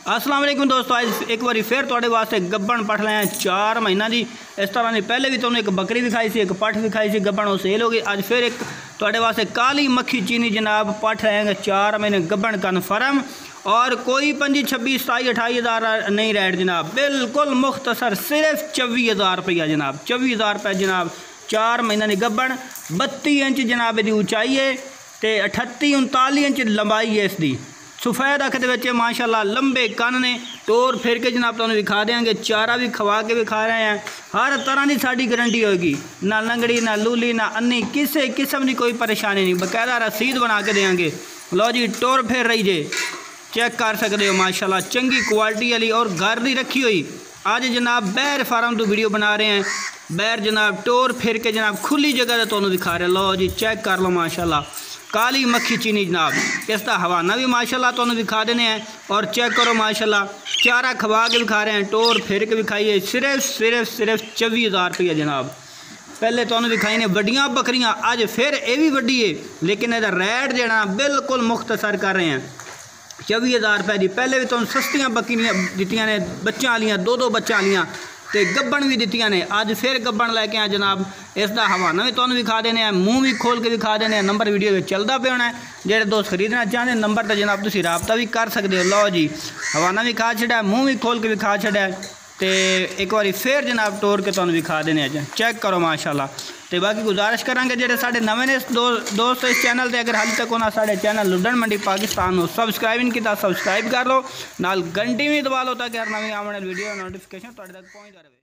अस्सलाम वालेकुम दोस्तों, आज एक बार फिर थोड़े वास्ते गब्बन पठ लाए 4 महीना दी। इस तरह ने पहले भी तुमने एक बकरी दिखाई सी, एक पठ दिखाई सी, गब्बन वो सेल हो गई। आज फिर एक थोड़े वास्ते काली मक्खी चीनी जनाब पठ लाएंगे 4 महीने गब्बन कन्फर्म, और कोई 25, 26, 27, 28 हज़ार नहीं रेट जनाब, बिल्कुल मुख्तसर सिर्फ 24,000 रुपया जनाब, 24,000 रुपये जनाब। 4 महीना की गब्बन, 32 इंच जनाब की ऊंचाई है, तो 38, 39 इंच लंबाई है इसकी। सफ़ेद अख के माशाल्लाह लंबे कन ने, टोर फिर के जनाब तुहानू विखा देंगे, चारा भी खवा के विखा रहे हैं। हर तरह की साड़ी गारंटी होगी, ना लंगड़ी ना लूली ना अन्नी, किसी किस्म की कोई परेशानी नहीं, बकायदा रसीद बना के देंगे। लो जी, टोर फिर रही जे, चेक कर सकते हो माशाल्लाह, चंगी क्वालिटी वाली और घर की रखी हुई। आज जनाब बैर फार्म तो वीडियो बना रहे हैं, बैर जनाब टोर फिर के जनाब खुली जगह तो तुहानू दिखा रहे। लो जी, चेक कर लो माशाल्लाह, काली मक्खी चीनी जनाब, इसका हवाना भी माशाल्लाह तुहानू दिखा देने हैं। और चेक करो माशाल्लाह, चारा खवा के दिखा रहे हैं, टोर फिर के दिखाइए, सिर्फ 24,000 रुपया जनाब। पहले तुहानू दिखाई ने वड्डियां बकरियां, अज फिर ये भी वड्डी है, लेकिन इसका रेट जो बिल्कुल मुख्तसर कर रहे हैं 24,000 रुपये की। पहले भी तुम सस्तियां बकरियां दित्तियां ने, बच्चों वालियां, 2-2 बच्चों वालियां, तो गब्बन भी दित्तियां ने। अज फिर गब्बन लैके आए जनाब, इसका हवाना भी तुहानू विखा देने हैं, मूँह भी खोल के विखा देने हैं। नंबर वीडियो में चलता पे होना है, जेडे दोस्त खरीदना चाहते हैं नंबर तो जनाब तुम रबता भी कर सकते हो। लो जी, हवाना भी खा छड़ा, मूँह भी खोल के विखा छड़ा, तो एक बार फिर जनाब टोर के तुहानू विखा देने हैं। चेक करो माशाल्लाह। तो बाकी गुजारिश करांगे जेडे साडे नवे ने दोस्त इस चैनल से, अगर हाल तक उन्होंने साडे चैनल लुडन मंडी पाकिस्तान सबसक्राइब नहीं किया, सबसक्राइब कर लो, नाल घंटी भी दबा लो, ताकि हर नवी आने वाली वीडियो नोटिफिकेशन तुहाडे तक पहुँचता रहे।